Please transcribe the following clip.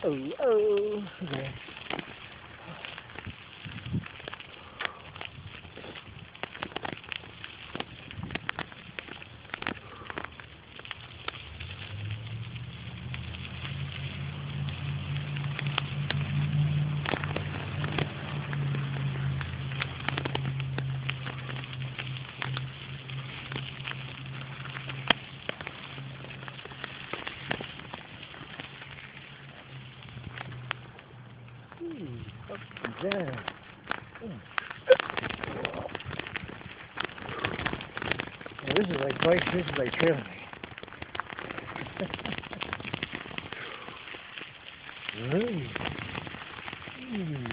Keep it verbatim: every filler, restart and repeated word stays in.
Oh, oh. Okay. Ooh, up and down. Mm. Well, this is like bike, this is like trailing me. Ooh. Ooh.